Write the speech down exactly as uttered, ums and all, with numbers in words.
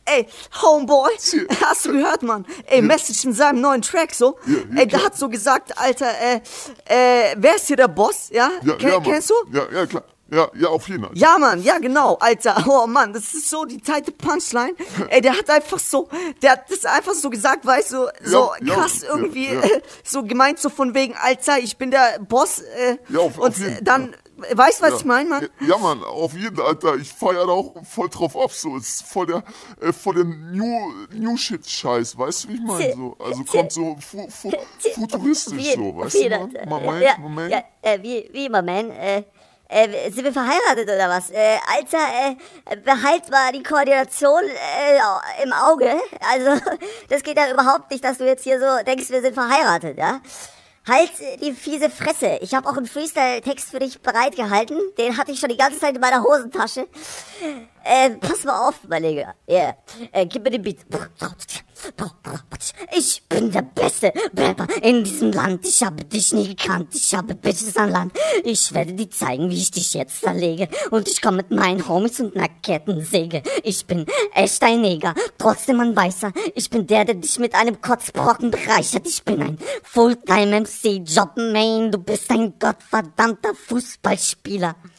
ey, Homeboy, hast du gehört, Mann? Ey, ja. Message in seinem neuen Track so. Ja, ja, ey, der hat so gesagt, Alter, äh, äh, wer ist hier der Boss, ja? Ja, Ken, ja, Mann. Kennst du? Ja, ja, klar. Ja, ja, auf jeden Fall. Ja, Mann, ja, genau, Alter. Oh, Mann, das ist so die zweite Punchline. Ey, der hat einfach so, der hat das einfach so gesagt, weißt du, so Ja, krass ja, irgendwie, ja, ja. Äh, so gemeint, so von wegen, Alter, ich bin der Boss. Äh, Ja, auf- und auf jeden, dann, weißt du, was Ja. ich meine, Mann? Ja, ja, Mann, auf jeden Fall, Alter, ich feiere auch voll drauf ab, so, ist voll der, äh, voll der New, New Shit-Scheiß, weißt du, wie ich meine, so, also kommt so fu fu futuristisch, so, weißt du, man, man meint, ja, man meint, ja, äh, wie, wie, Moment, äh, äh, sind wir verheiratet oder was? Äh, Alter, äh, behalt mal die Koordination äh, im Auge. Also, das geht ja überhaupt nicht, dass du jetzt hier so denkst, wir sind verheiratet, ja? Halt die fiese Fresse. Ich habe auch einen Freestyle-Text für dich bereitgehalten. Den hatte ich schon die ganze Zeit in meiner Hosentasche. Äh, pass mal auf, mein Digga. Yeah. Äh, gib mir den Beat. Ich bin der beste Rapper in diesem Land. Ich habe dich nie gekannt. Ich habe Bitches an Land. Ich werde dir zeigen, wie ich dich jetzt zerlege. Und ich komme mit meinen Homies und einer Kettensäge. Ich bin echt ein Neger, trotzdem ein Weißer. Ich bin der, der dich mit einem Kotzbrocken bereichert. Ich bin ein Fulltime-M C, Job-Main. Du bist ein gottverdammter Fußballspieler.